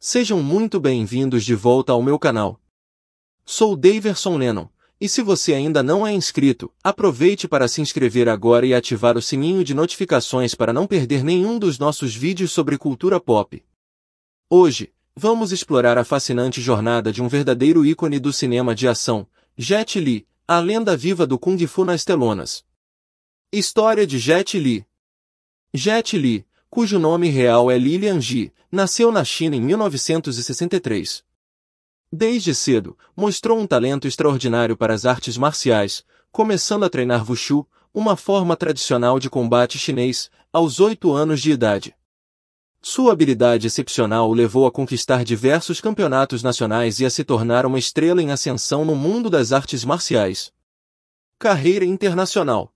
Sejam muito bem-vindos de volta ao meu canal. Sou Daverson Lennon, e se você ainda não é inscrito, aproveite para se inscrever agora e ativar o sininho de notificações para não perder nenhum dos nossos vídeos sobre cultura pop. Hoje, vamos explorar a fascinante jornada de um verdadeiro ícone do cinema de ação, Jet Li, a lenda viva do Kung Fu nas telonas. História de Jet Li. Jet Li, cujo nome real é Lilian Ji, nasceu na China em 1963. Desde cedo, mostrou um talento extraordinário para as artes marciais, começando a treinar Wushu, uma forma tradicional de combate chinês, aos 8 anos de idade. Sua habilidade excepcional o levou a conquistar diversos campeonatos nacionais e a se tornar uma estrela em ascensão no mundo das artes marciais. Carreira internacional.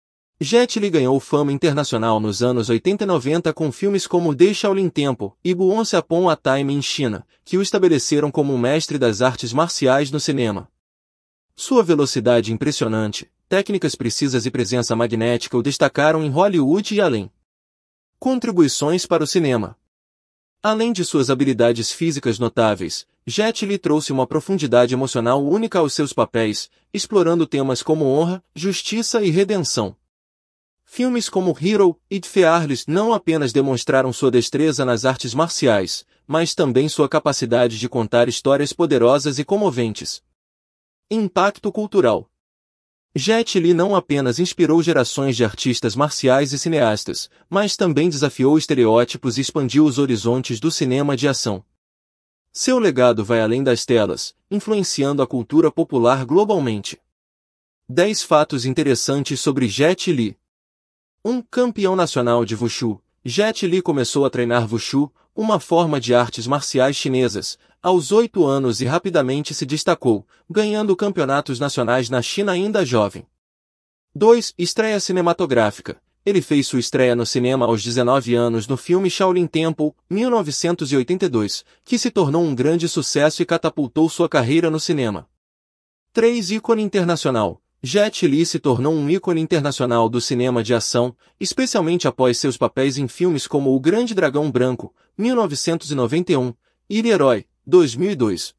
Jet Li ganhou fama internacional nos anos 80 e 90 com filmes como The Shaolin Temple e Once Upon a Time in China, que o estabeleceram como um mestre das artes marciais no cinema. Sua velocidade impressionante, técnicas precisas e presença magnética o destacaram em Hollywood e além. Contribuições para o cinema. Além de suas habilidades físicas notáveis, Jet Li trouxe uma profundidade emocional única aos seus papéis, explorando temas como honra, justiça e redenção. Filmes como Hero e The Fearless não apenas demonstraram sua destreza nas artes marciais, mas também sua capacidade de contar histórias poderosas e comoventes. Impacto cultural. Jet Li não apenas inspirou gerações de artistas marciais e cineastas, mas também desafiou estereótipos e expandiu os horizontes do cinema de ação. Seu legado vai além das telas, influenciando a cultura popular globalmente. 10 fatos interessantes sobre Jet Li. Campeão nacional de Wushu, Jet Li começou a treinar Wushu, uma forma de artes marciais chinesas, aos 8 anos e rapidamente se destacou, ganhando campeonatos nacionais na China ainda jovem. 2. Estreia cinematográfica. Ele fez sua estreia no cinema aos 19 anos no filme Shaolin Temple, 1982, que se tornou um grande sucesso e catapultou sua carreira no cinema. 3. Ícone internacional. Jet Li se tornou um ícone internacional do cinema de ação, especialmente após seus papéis em filmes como O Grande Dragão Branco, 1991, e Herói, 2002.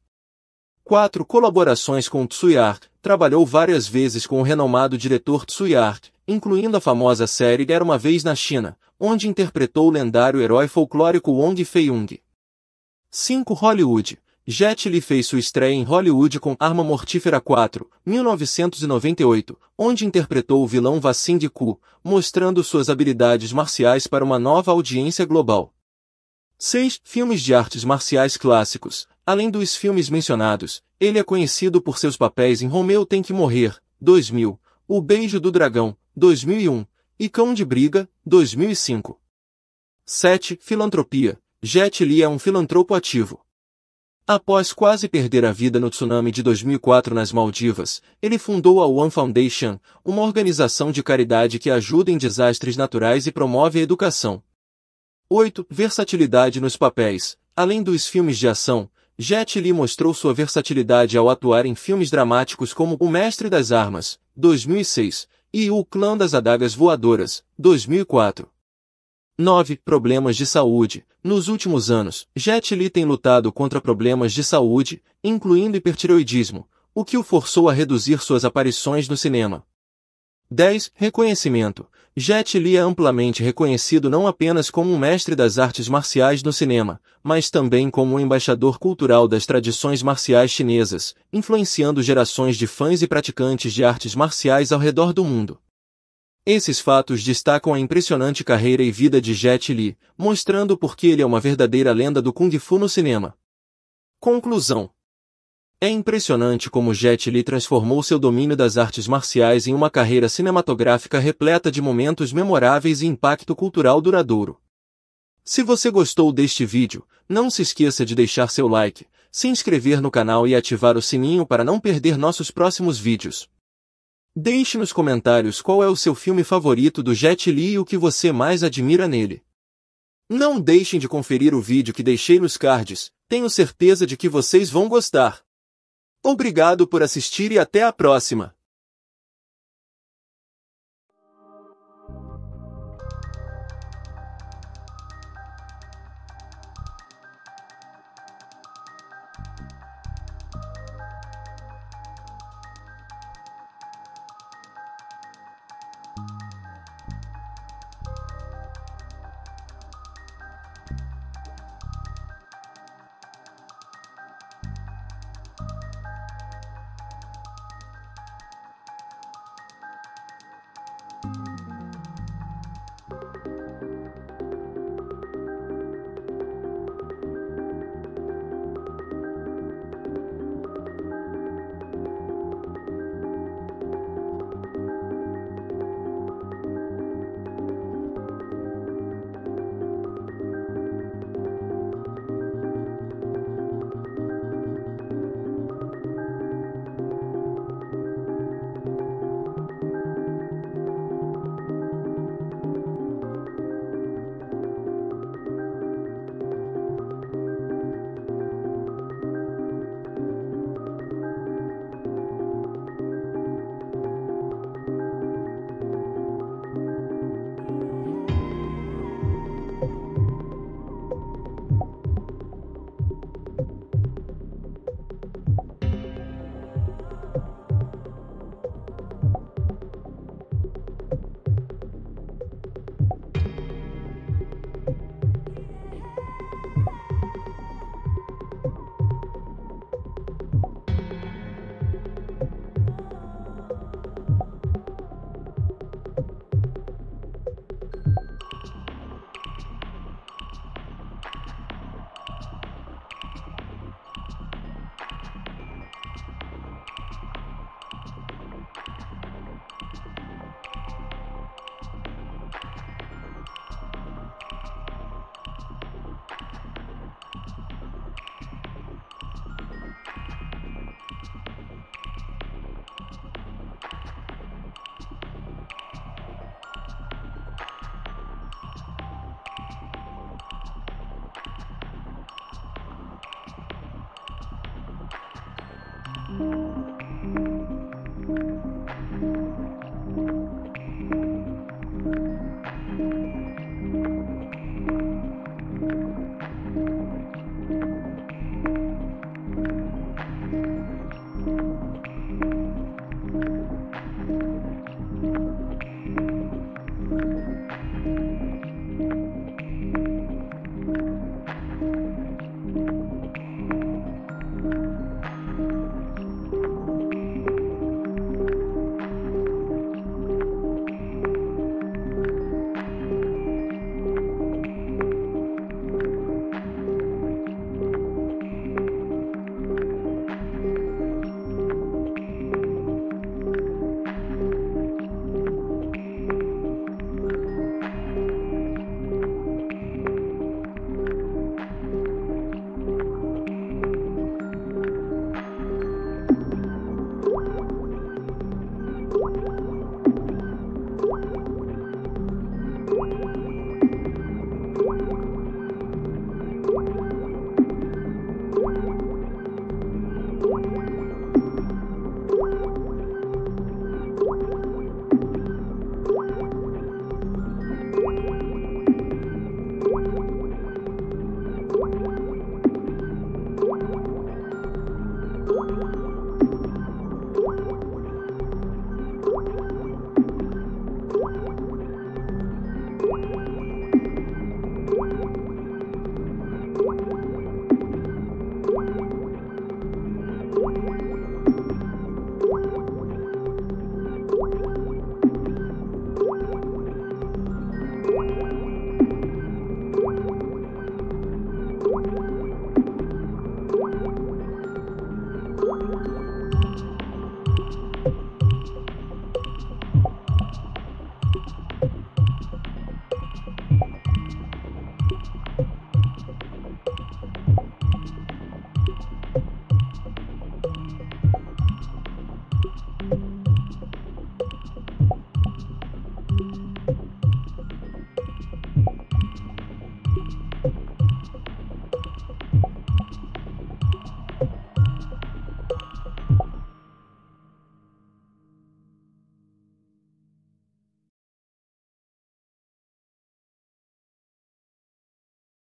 4. Colaborações com Tsui Hark. Trabalhou várias vezes com o renomado diretor Tsui Hark, incluindo a famosa série Era Uma Vez na China, onde interpretou o lendário herói folclórico Wong Fei-hung. 5. Hollywood. Jet Li fez sua estreia em Hollywood com Arma Mortífera 4, 1998, onde interpretou o vilão Vassin de Ku, mostrando suas habilidades marciais para uma nova audiência global. 6. Filmes de artes marciais clássicos. Além dos filmes mencionados, ele é conhecido por seus papéis em Romeu Tem que Morrer, 2000, O Beijo do Dragão, 2001, e Cão de Briga, 2005. 7. Filantropia. Jet Li é um filantropo ativo. Após quase perder a vida no tsunami de 2004 nas Maldivas, ele fundou a One Foundation, uma organização de caridade que ajuda em desastres naturais e promove a educação. 8. Versatilidade nos papéis. Além dos filmes de ação, Jet Li mostrou sua versatilidade ao atuar em filmes dramáticos como O Mestre das Armas, 2006, e O Clã das Adagas Voadoras, 2004. 9. Problemas de saúde. Nos últimos anos, Jet Li tem lutado contra problemas de saúde, incluindo hipertireoidismo, o que o forçou a reduzir suas aparições no cinema. 10. Reconhecimento. Jet Li é amplamente reconhecido não apenas como um mestre das artes marciais no cinema, mas também como um embaixador cultural das tradições marciais chinesas, influenciando gerações de fãs e praticantes de artes marciais ao redor do mundo. Esses fatos destacam a impressionante carreira e vida de Jet Li, mostrando por que ele é uma verdadeira lenda do Kung Fu no cinema. Conclusão. É impressionante como Jet Li transformou seu domínio das artes marciais em uma carreira cinematográfica repleta de momentos memoráveis e impacto cultural duradouro. Se você gostou deste vídeo, não se esqueça de deixar seu like, se inscrever no canal e ativar o sininho para não perder nossos próximos vídeos. Deixe nos comentários qual é o seu filme favorito do Jet Li e o que você mais admira nele. Não deixem de conferir o vídeo que deixei nos cards, tenho certeza de que vocês vão gostar. Obrigado por assistir e até a próxima!